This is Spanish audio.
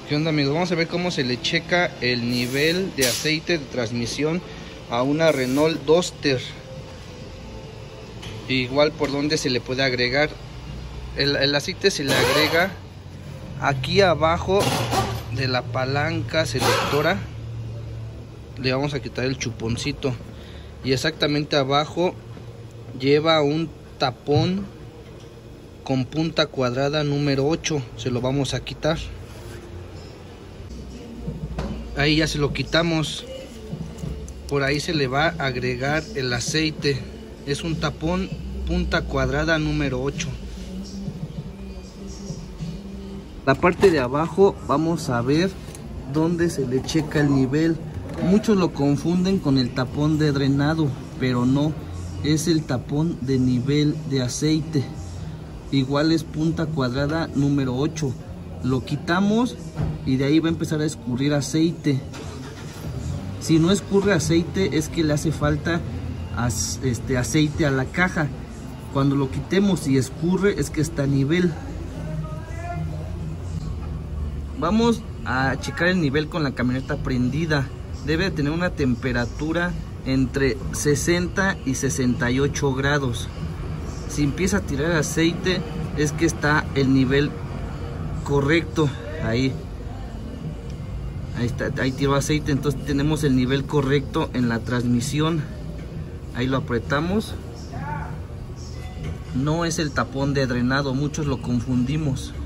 ¿Qué onda, amigos? Vamos a ver cómo se le checa el nivel de aceite de transmisión a una Renault Duster. Igual por donde se le puede agregar. El aceite se le agrega aquí abajo de la palanca selectora. Le vamos a quitar el chuponcito. Y exactamente abajo lleva un tapón con punta cuadrada número 8. Se lo vamos a quitar. Ahí ya se lo quitamos. Por ahí se le va a agregar el aceite. Es un tapón punta cuadrada número 8. La parte de abajo vamos a ver dónde se le checa el nivel. Muchos lo confunden con el tapón de drenado, pero no, es el tapón de nivel de aceite. Igual es punta cuadrada número 8. Lo quitamos y de ahí va a empezar a escurrir aceite. Si no escurre aceite es que le hace falta aceite a la caja. Cuando lo quitemos y escurre es que está a nivel. Vamos a checar el nivel con la camioneta prendida. Debe de tener una temperatura entre 60 y 68 grados. Si empieza a tirar aceite es que está el nivel correcto. Ahí está, ahí tiró aceite, entonces tenemos el nivel correcto en la transmisión. Ahí lo apretamos. No es el tapón de drenado, muchos lo confundimos.